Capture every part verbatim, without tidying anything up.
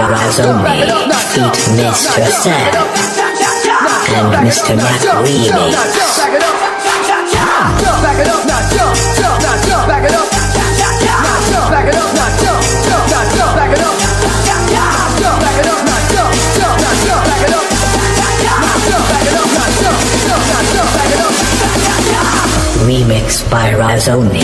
Razoni, feat. Mister Sam and Mister Mac Remix. Back it up, now jump, jump, now jump, back it up, now jump, back it up, now jump, jump, now jump, back it up, jump, back it up, now jump, jump, now jump, back it up, now jump, back it up, now jump, jump, now jump, back it up. Remix by Razoni.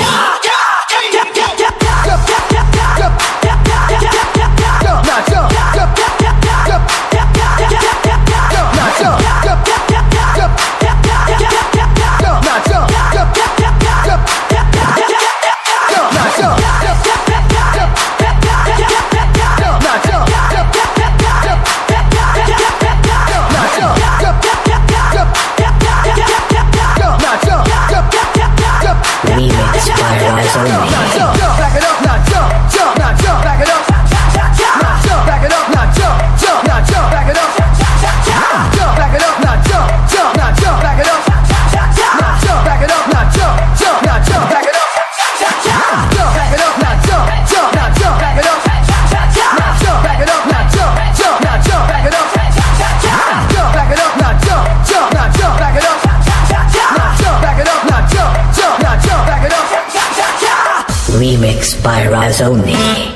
Remix by Razoni.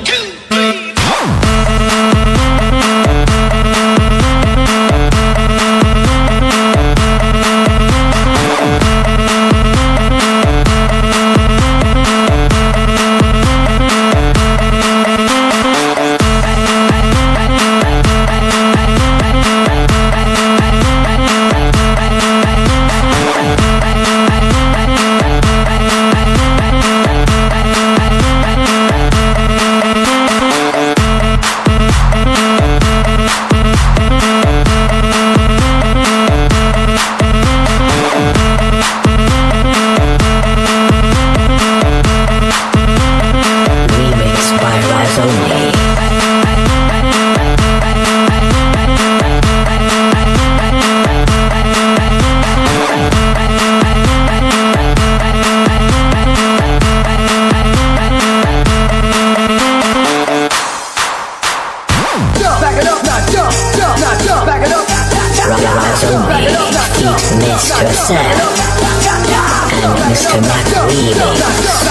Mister Sam and Mister Mac Remix.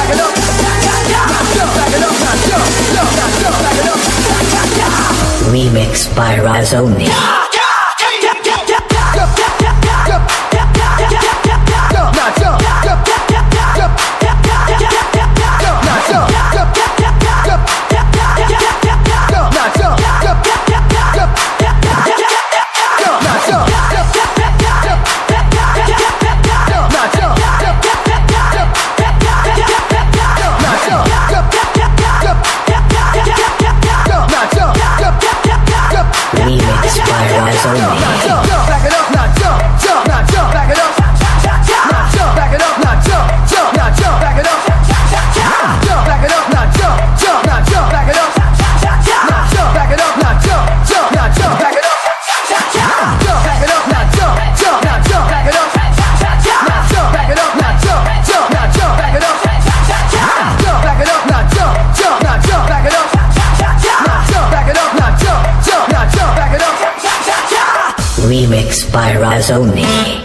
Remix by Razoni. Remix by Razoni.